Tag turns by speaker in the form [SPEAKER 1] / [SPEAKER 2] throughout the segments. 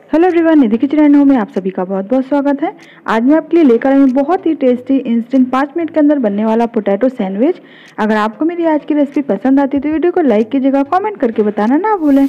[SPEAKER 1] Hello everyone, Nidhi kitchen home में आप सभी का बहुत बहुत स्वागत है। आज मैं आपके लिए लेकर आई हूँ बहुत ही टेस्टी इंस्टेंट 5 मिनट के अंदर बनने वाला पोटैटो सैंडविच। अगर आपको मेरी आज की रेसिपी पसंद आती है तो वीडियो को लाइक कीजिएगा, कमेंट करके बताना ना भूलें।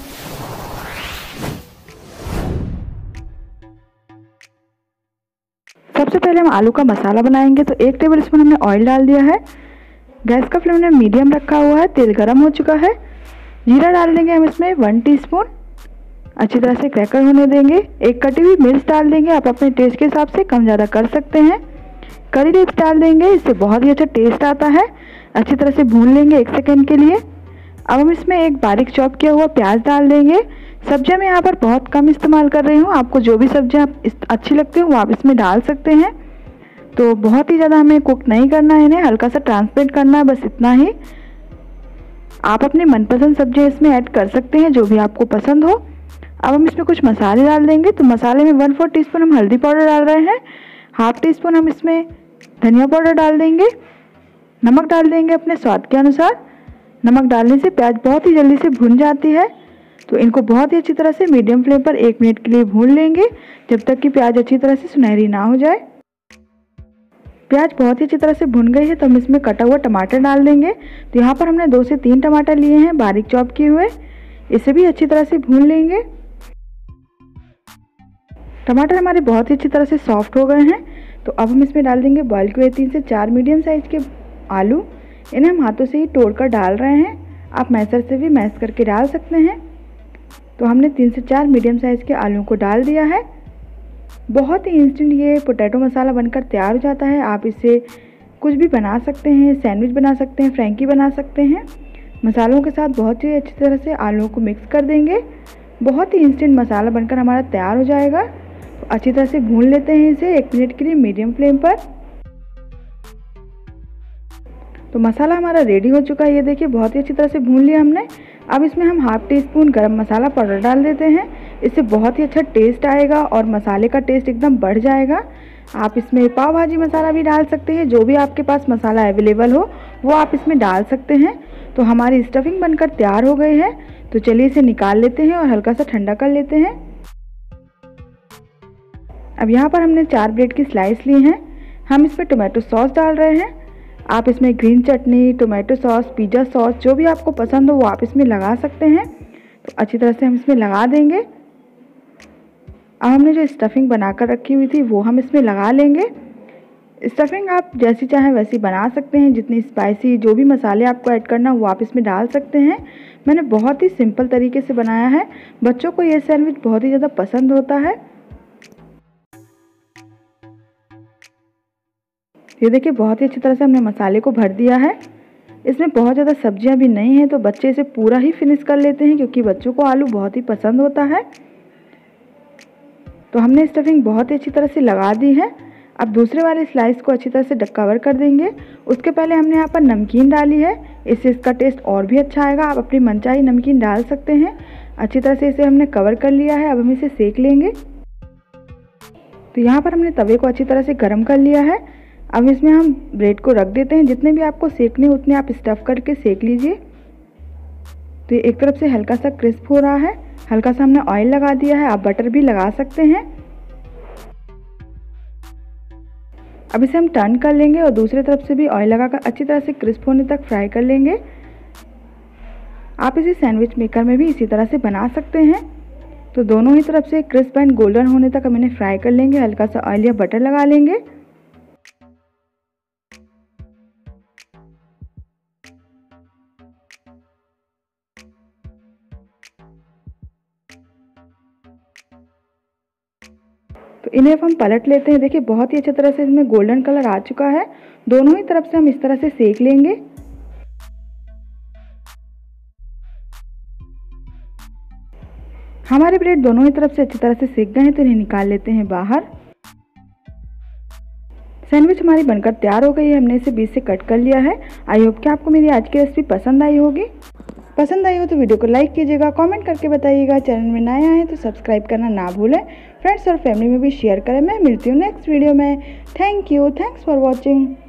[SPEAKER 1] सबसे पहले हम आलू का मसाला बनाएंगे। तो 1 टेबल स्पून हमने ऑयल डाल दिया है। गैस का फ्लेम हमने मीडियम रखा हुआ है। तेल गर्म हो चुका है। जीरा डाल देंगे हम इसमें 1 टीस्पून। अच्छी तरह से क्रैकर होने देंगे। एक कटी हुई मिर्च डाल देंगे, आप अपने टेस्ट के हिसाब से कम ज़्यादा कर सकते हैं। करी लीव्स डाल देंगे, इससे बहुत ही अच्छा टेस्ट आता है। अच्छी तरह से भून लेंगे 1 सेकंड के लिए। अब हम इसमें एक बारीक चॉप किया हुआ प्याज डाल देंगे। सब्जियां मैं यहाँ पर बहुत कम इस्तेमाल कर रही हूँ। आपको जो भी सब्जियां अच्छी लगती हो वो आप इसमें डाल सकते हैं। तो बहुत ही ज़्यादा हमें कुक नहीं करना है इन्हें, हल्का सा ट्रांसपेरेंट करना है, बस इतना ही। आप अपने मनपसंद सब्जियाँ इसमें ऐड कर सकते हैं, जो भी आपको पसंद हो। अब हम इसमें कुछ मसाले डाल देंगे। तो मसाले में 1/4 टीस्पून हम हल्दी पाउडर डाल रहे हैं। 1/2 टीस्पून हम इसमें धनिया पाउडर डाल देंगे। नमक डाल देंगे अपने स्वाद के अनुसार। नमक डालने से प्याज बहुत ही जल्दी से भुन जाती है। तो इनको बहुत ही अच्छी तरह से मीडियम फ्लेम पर 1 मिनट के लिए भून लेंगे, जब तक कि प्याज अच्छी तरह से सुनहरी ना हो जाए। प्याज बहुत ही अच्छी तरह से भुन गई है तो हम इसमें कटा हुआ टमाटर डाल देंगे। तो यहाँ पर हमने 2 से 3 टमाटर लिए हैं बारीक चॉप किए हुए। इसे भी अच्छी तरह से भून लेंगे। टमाटर हमारे बहुत ही अच्छी तरह से सॉफ्ट हो गए हैं। तो अब हम इसमें डाल देंगे बॉयल किए 3 से 4 मीडियम साइज़ के आलू। इन्हें हम हाथों से ही तोड़कर डाल रहे हैं। आप मैशर से भी मैश करके डाल सकते हैं। तो हमने 3 से 4 मीडियम साइज़ के आलू को डाल दिया है। बहुत ही इंस्टेंट ये पोटैटो मसाला बनकर तैयार हो जाता है। आप इससे कुछ भी बना सकते हैं, सैंडविच बना सकते हैं, फ्रैंकी बना सकते हैं। मसालों के साथ बहुत ही अच्छी तरह से आलूओं को मिक्स कर देंगे। बहुत ही इंस्टेंट मसाला बनकर हमारा तैयार हो जाएगा। तो अच्छी तरह से भून लेते हैं इसे 1 मिनट के लिए मीडियम फ्लेम पर। तो मसाला हमारा रेडी हो चुका है। ये देखिए बहुत ही अच्छी तरह से भून लिया हमने। अब इसमें हम 1/2 टीस्पून गरम मसाला पाउडर डाल देते हैं। इससे बहुत ही अच्छा टेस्ट आएगा और मसाले का टेस्ट एकदम बढ़ जाएगा। आप इसमें पाव भाजी मसाला भी डाल सकते हैं, जो भी आपके पास मसाला अवेलेबल हो वो आप इसमें डाल सकते हैं। तो हमारी स्टफिंग बनकर तैयार हो गई है। तो चलिए इसे निकाल लेते हैं और हल्का सा ठंडा कर लेते हैं। अब यहाँ पर हमने 4 ब्रेड की स्लाइस ली हैं। हम इसमें टोमेटो सॉस डाल रहे हैं। आप इसमें green chutney, tomato sauce, pizza sauce, जो भी आपको पसंद हो वो आप इसमें लगा सकते हैं। तो अच्छी तरह से हम इसमें लगा देंगे। अब हमने जो स्टफिंग बनाकर रखी हुई थी वो हम इसमें लगा लेंगे। स्टफिंग आप जैसी चाहें वैसी बना सकते हैं। जितनी स्पाइसी जो भी मसाले आपको ऐड करना हो वो आप इसमें डाल सकते हैं। मैंने बहुत ही सिंपल तरीके से बनाया है। बच्चों को ये सैंडविच बहुत ही ज़्यादा पसंद होता है। ये देखिए बहुत ही अच्छी तरह से हमने मसाले को भर दिया है। इसमें बहुत ज़्यादा सब्जियां भी नहीं हैं, तो बच्चे इसे पूरा ही फिनिश कर लेते हैं, क्योंकि बच्चों को आलू बहुत ही पसंद होता है। तो हमने स्टफिंग बहुत ही अच्छी तरह से लगा दी है। अब दूसरे वाले स्लाइस को अच्छी तरह से कवर कर देंगे। उसके पहले हमने यहाँ पर नमकीन डाली है, इससे इसका टेस्ट और भी अच्छा आएगा। आप अपनी मनचाही नमकीन डाल सकते हैं। अच्छी तरह से इसे हमने कवर कर लिया है। अब हम इसे सेक लेंगे। तो यहाँ पर हमने तवे को अच्छी तरह से गर्म कर लिया है। अब इसमें हम ब्रेड को रख देते हैं। जितने भी आपको सेकने उतने आप स्टफ़ करके सेक लीजिए। तो ये एक तरफ से हल्का सा क्रिस्प हो रहा है। हल्का सा हमने ऑयल लगा दिया है, आप बटर भी लगा सकते हैं। अब इसे हम टर्न कर लेंगे और दूसरी तरफ से भी ऑयल लगाकर अच्छी तरह से क्रिस्प होने तक फ्राई कर लेंगे। आप इसे सैंडविच मेकर में भी इसी तरह से बना सकते हैं। तो दोनों ही तरफ से क्रिस्प एंड गोल्डन होने तक हम इन्हें फ्राई कर लेंगे। हल्का सा ऑयल या बटर लगा लेंगे। तो इन्हें अब हम पलट लेते हैं। देखिए बहुत ही अच्छी तरह से इसमें गोल्डन कलर आ चुका है। दोनों ही तरफ से हम इस तरह से सेक लेंगे। हमारे ब्रेड दोनों ही तरफ से अच्छी तरह से सेक गए हैं, तो इन्हें निकाल लेते हैं बाहर। सैंडविच हमारी बनकर तैयार हो गई है। हमने इसे बीच से कट कर लिया है। आई होप कि आपको मेरी आज की रेसिपी पसंद आई होगी। पसंद आई हो तो वीडियो को लाइक कीजिएगा, कमेंट करके बताइएगा। चैनल में नए आए हैं तो सब्सक्राइब करना ना भूलें। फ्रेंड्स और फैमिली में भी शेयर करें। मैं मिलती हूँ नेक्स्ट वीडियो में। Thank you, thanks for watching.